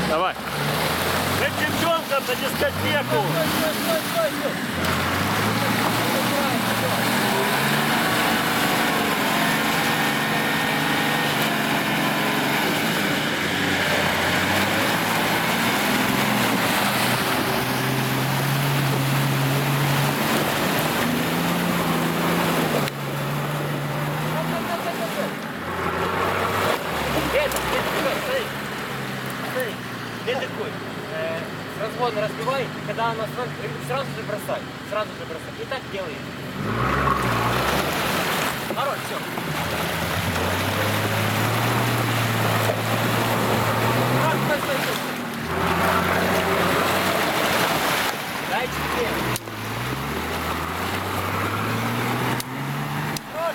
Давай. Мы девчонкам на дискотеку. Ты такой, разводно разбивай, когда она сразу же бросай, И так делай. Хорош, все. Стой. Дай тебе. Хорош.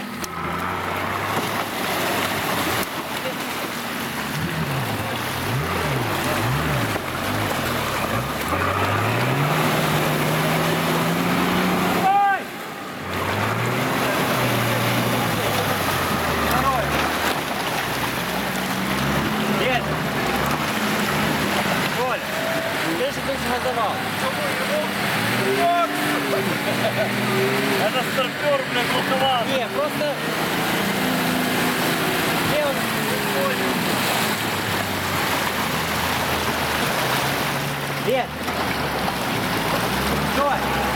Это старпер, блин, глуховат. Не, просто... Где он? Где? Стой!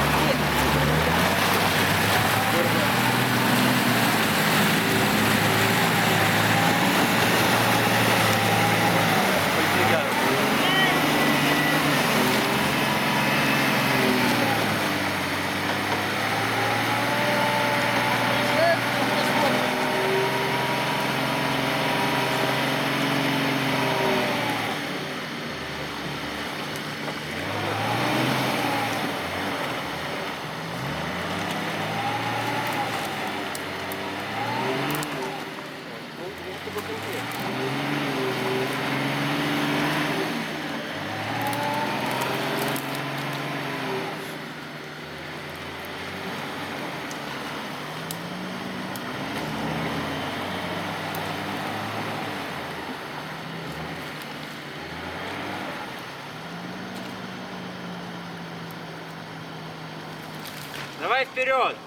Давай вперед!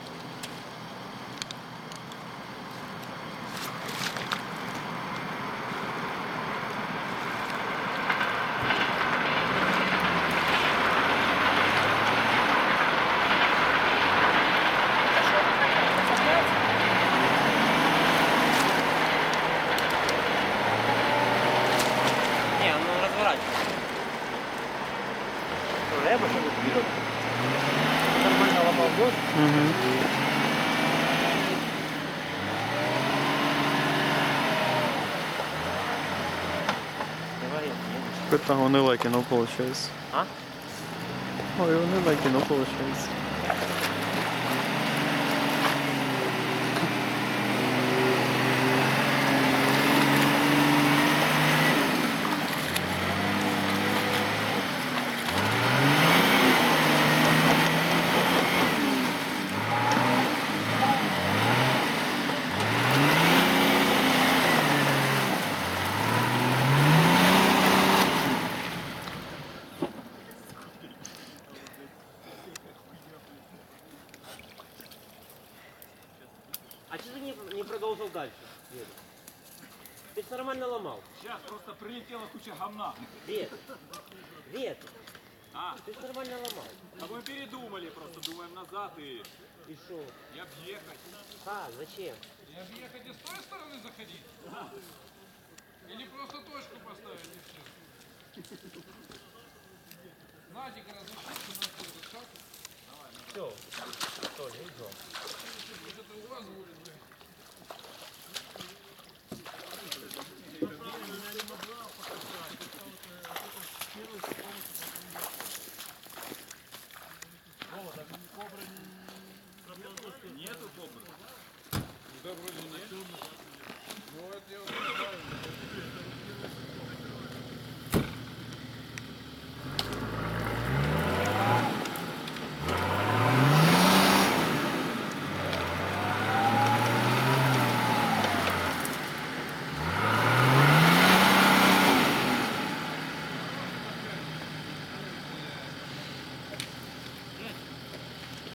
Не, он разворачивается. Я бы вперед. Нормально ломал год. Какой-то унылое кино получается. А? Ой, унылое кино получается. А что ты не продолжил дальше? Ты же нормально ломал. Сейчас просто прилетела куча говна. Вет. Ты же нормально ломал. А мы передумали просто, думаем назад и что? и объехать. Зачем? И объехать и с той стороны заходить? Или просто точку поставить и все? Надик, разрешите на этот шаг? Все. Что, не идем. Это у вас будет.